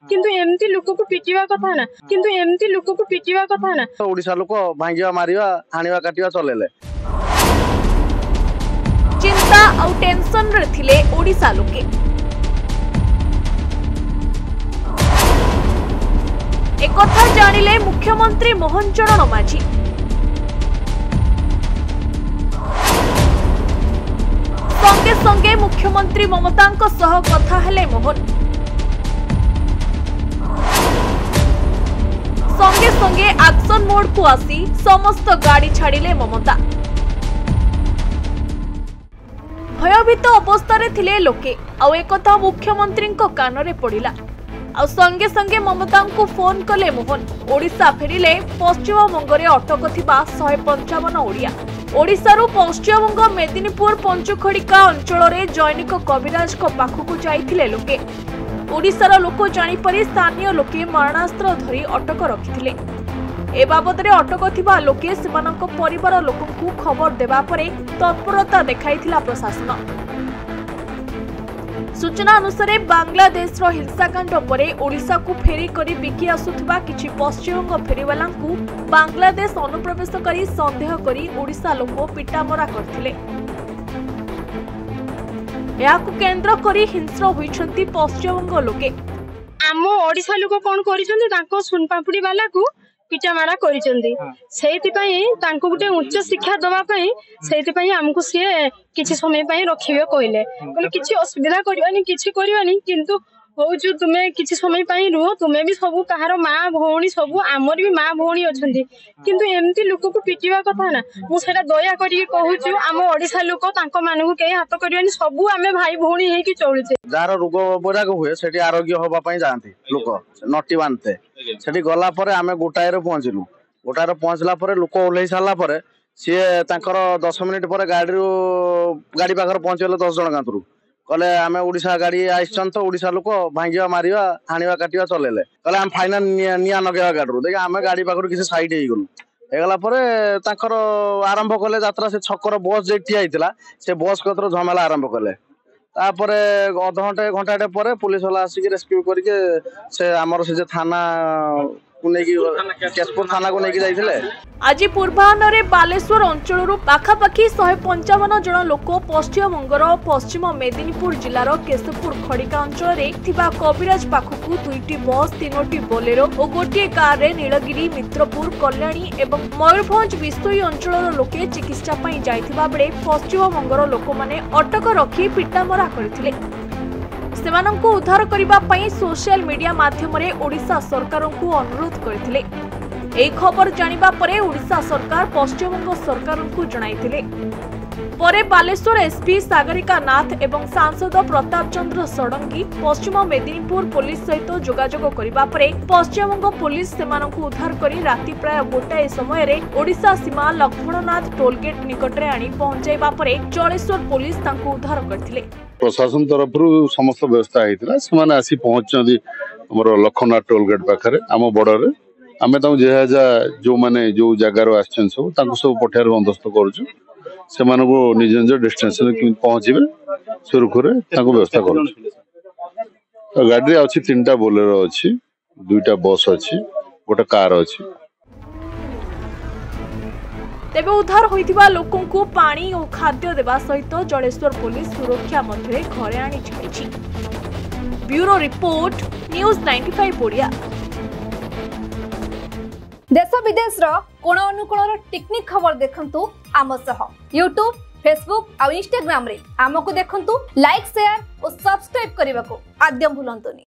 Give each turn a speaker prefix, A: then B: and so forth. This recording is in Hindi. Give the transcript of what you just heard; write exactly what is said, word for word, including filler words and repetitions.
A: किंतु एमती लोक को पिटिवा कथा ना किंतु एमती लोक को पिटिवा कथा ना
B: ओडिसा लोक भांगिवा मारिवा हानिवा काटिवा चलेले
C: चिंता और टेंशन रे थिले ओडिसा लोके एक कथा जानिले मुख्यमंत्री मोहन चरण माझी संगे संगे मुख्यमंत्री ममता सह कथा हेले मोहन संगे संगे एक्शन मोड को आसी समस्त गाड़ी छाड़िले ममता भयभीत अवस्था थिले लोके आउ एक कथा मुख्यमंत्री कान रे पड़िला आ संगे संगे ममता को फोन कले मोहन ओडिशा फेरिले पश्चिमबंग रे अटक थिबा एक सौ पचपन ओडिया ओडिशारू पश्चिमबंग मेदिनीपुर पंचुखड़िका अंचल रे जैनिक कविराज को पाखकु जाइथिले लोके ओडिशार लोक जानि परि स्थानीय लोके मारणास्त्र धरी अटक रखिथिले ए बाबद रे अटक थिबा लोके सेमानक परिवार लोकंकु खबर देबा परे तत्परता देखाइथिला प्रशासन सूचना अनुसार बांग्लादेश रो हिंसाकांड परे ओडिशा को फेरी करी बिकी आसुथिबा किछि पश्चिमबंग फेरीवाला को बांग्लादेश अनुप्रवेश करी संदेह करी ओडिशा लोक पिटामरा करथिले याकु केंद्र करी हिंस्र होइछंती पश्चिमबंग लोके
A: आम ओडिशा लोक कोन करिसंती तांको सुनपापुडी वाला को पिटामारा करिसंती सेति पई तांको गुटे उच्च शिक्षा दवा पई सेति पई हमकु से किछि समय पई रखिबे कइले बोले किछि असुविधा करबानी किछि करबानी किंतु हो जो तुमे किछि समय पई रुह तुमे भी सब कहारो मां भौणी सब आमर भी मां भौणी अछंती किंतु एमती लोक को पिटिवा कथा ना मु सेटा दया करी कहूछु आम ओडिसा लोक तांको मानकु के हाथ करबानी सब आमे भाई भौणी हे कि चलुचे
B: जार रोग बराग हुए सेठी आरोग्य होबा पई जानती लोक नटी बानते सेठी गला परे आमे गोटाय रे पहुंचलु गोटाय रे पहुंचला परे लोक ओलै साला परे सिए तांकर दस मिनिट परे गाड़ी गाड़ी पाखर पहुंचले दस जन गांतरू कले आमे ओडिशा गाड़ी आइछन तो ओडिशा लोक भांगिवा मारिवा हानिवा काटिवा चलेले कले हम फाइनल निया नगेवा गाडरू देखि आमे गाड़ी पाखर किसी साइड हे गलु हेगला परे तांकर आरंभ कले यात्रा से छकर बस जे टिया आइतला से बस कतर झमेला आरंभ कले तापरे आधा घंटे घंटाटे परे पुलिस वाला आसिक रेस्क्यू करके से हमर से जे थाना केशपुर थाना को लेके जाइथिले
C: आज पूर्वाह्न बालेश्वर अंचल पाखापाखि एक सौ पचपन जन लोक पश्चिमबंगर पश्चिम मेदिनीपुर जिलार केशपुर खड़िका अंचल थिबा कविराज पाखकु दुईटी बस तीनोटी बोलेरो और गोटे कार रे नीलगिरी मित्रपुर कल्याणी एवं मयूरभंज बिस्तोई अंचल लोके चिकित्सा पई जाइथिबा बेले पश्चिमबंगर लोक माने अटक रखी पिटामरा करथिले सेमानंकु उद्धार करिबा पई सोशल मीडिया माध्यम रे ओडिशा सरकार को अनुरोध करथिले एई खबर जानिबा परे ओडिशा सरकार पश्चिमबंग सरकार को जणाइथिले परे बालेश्वर एसपी सागरिका नाथ एवं सांसद प्रताप चंद्र षडंगी पश्चिम मेदिनीपुर पुलिस सहित जोगाजोग करिबा परे पश्चिमबंग पुलिस सेमानंकु उद्धार करी राति प्राय गोटाए समय रे ओडिशा सीमा लक्ष्मणनाथ टोलगेट निकट रे आनी पहुंचाइबा परे जलेश्वर पुलिस तांकु उद्धार करथिले
D: प्रशासन तरफ समस्त व्यवस्था होता से आसी पहुंचती आम लक्ष्मणनाथ टोलगेट पाखे आम बड़े आम जेजा जो मैंने जो जगार आसन सब सब पठार बंदोबस्त करुँ से निज निज डेस्टिनेशन पहुंचे सुरखुरे व्यवस्था कर गाड़ी अच्छी तीन टा बोलेरो अच्छी दुईटा बस अच्छी गोटे कार अच्छी
C: तेबे उद्धार होइतिबा लोकन को पानी और खाद्य देवा सहित जलेश्वर पुलिस सुरक्षा मध्य घरे आनी छाइछि। ब्यूरो रिपोर्ट न्यूज पचानवे ओडिया।
E: देश विदेश रो कोण अनुकोण रो टेक्निक खबर देखंतु आम सह यूट्यूब फेसबुक और इंस्टाग्राम रे आमको देखंतु लाइक शेयर और सब्सक्राइब करने को आद्यम भूलंतुनी।